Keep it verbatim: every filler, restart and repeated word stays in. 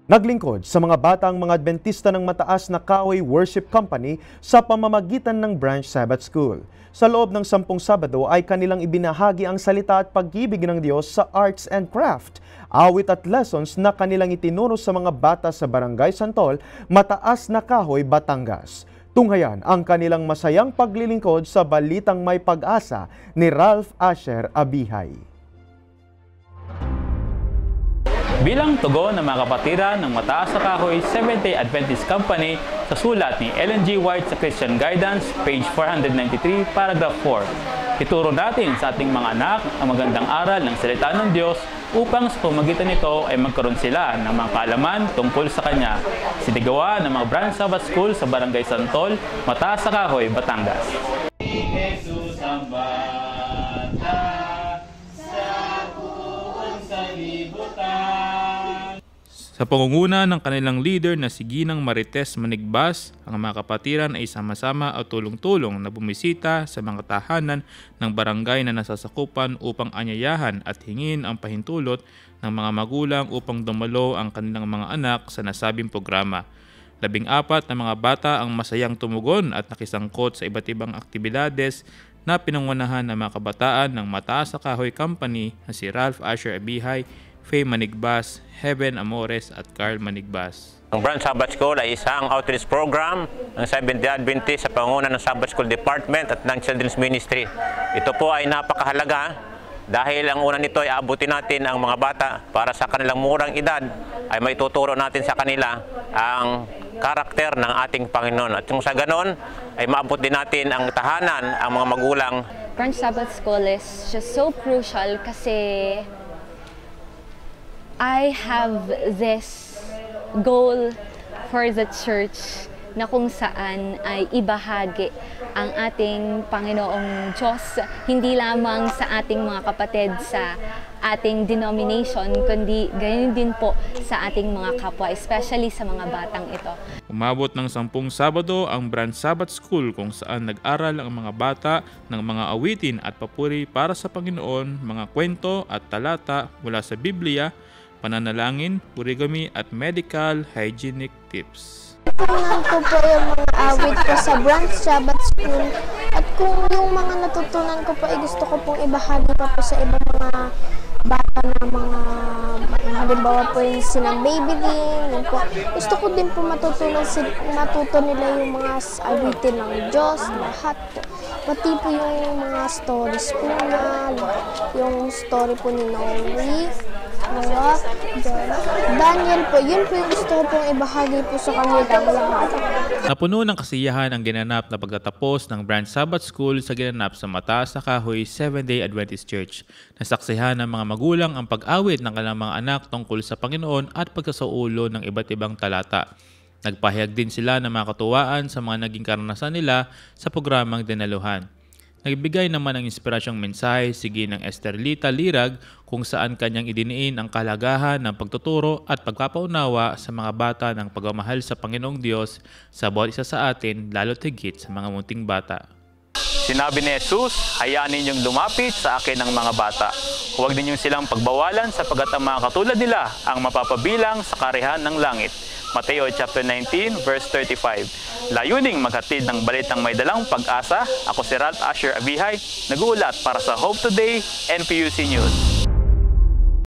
Naglingkod sa mga bata ang mga Adventista ng Mataas na Kahoy Worship Company sa pamamagitan ng Branch Sabbath School. Sa loob ng sampung Sabado ay kanilang ibinahagi ang salita at pag-ibig ng Diyos sa arts and craft, awit at lessons na kanilang itinuro sa mga bata sa Barangay Santol, Mataas na Kahoy, Batangas. Tunghayan ang kanilang masayang paglilingkod sa Balitang May Pag-asa ni Ralph Asher Abihay. Bilang tugon ng mga kapatiran ng Mataas na Kahoy Seventh-day Adventist Company sa sulat ni Ellen G. White sa Christian Guidance, page four ninety-three, paragraph four. Ituro natin sa ating mga anak ang magandang aral ng salita ng Diyos upang sa pamagitan nito ay magkaroon sila ng mga kaalaman tungkol sa Kanya. Sinigawa ng mga Branch Sabbath School sa Barangay Santol, Mataas na Kahoy, Batangas. Jesus ang bata sa buong salibutan. Sa pangunguna ng kanilang leader na si Ginang Marites Manigbas, ang mga kapatiran ay sama-sama at tulong-tulong na bumisita sa mga tahanan ng barangay na nasasakupan upang anyayahan at hingin ang pahintulot ng mga magulang upang dumalo ang kanilang mga anak sa nasabing programa. Labing apat na mga bata ang masayang tumugon at nakisangkot sa iba't ibang aktibidades na pinangunahan ng mga kabataan ng Mataas na Kahoy Company na si Ralph Asher Abihay, Faye Manigbas, Heaven Amores at Carl Manigbas. Ang Branch Sabbath School ay isang outreach program ng Seventh-day Adventist sa pangunguna ng Sabbath School Department at ng Children's Ministry. Ito po ay napakahalaga dahil ang una nito ay abutin natin ang mga bata para sa kanilang murang edad ay may tuturo natin sa kanila ang karakter ng ating Panginoon. At kung sa ganon ay maabot din natin ang tahanan, ang mga magulang. Branch Sabbath School is just so crucial kasi I have this goal for the church na kung saan ay ibahagi ang ating Panginoong Diyos, hindi lamang sa ating mga kapatid sa ating denomination, kundi gayon din po sa ating mga kapwa, especially sa mga batang ito. Umabot ng sampung Sabado ang Branch Sabbath School kung saan nag-aral ang mga bata ng mga awitin at papuri para sa Panginoon, mga kwento at talata mula sa Biblia, pananalangin, origami at medical hygienic tips. Natutunan ko po yung mga awit ko sa Branch Sabbath School at kung yung mga natutunan ko po ay gusto ko pong ibahagi pa po sa ibang mga bata na mga halimbawa po yung silang baby din, yun po. Gusto ko din po matutunan, matuto nila yung mga awitin ng Diyos, lahat po. Pati po yung mga stories po na, yung story po ni Noe, Noah, Daniel po, yun po yung gusto ko pong ibahagi po sa kanilang lahat. Napuno ng kasiyahan ang ginanap na pagtatapos ng Branch Sabbath School sa ginanap sa Mataas na Kahoy Seventh-day Adventist Church. Nasaksihan ng mga magulang ang pag-awit ng kanilang mga anak tungkol sa Panginoon at pagkasaulo ng iba't ibang talata. Nagpahayag din sila ng mga katuwaan sa mga naging karanasan nila sa programang dinaluhan. Nagbigay naman ng inspirasyong mensahe si Ginang Esterlita Lirag kung saan kanyang idiniin ang kahalagahan ng pagtuturo at pagpapaunawa sa mga bata ng pagmamahal sa Panginoong Diyos sa bawat isa sa atin, lalo't higit sa mga munting bata. Sinabi ni Jesus, hayaan ninyong lumapit sa akin ang mga bata. Huwag ninyong silang pagbawalan sapagkat ang mga katulad nila ang mapapabilang sa karihan ng langit. Mateo chapter nineteen, verse thirty-five. Layuning maghatid ng balitang may dalang pag-asa. Ako si Ralph Asher Abihay, nag-uulat para sa Hope Today N P U C News.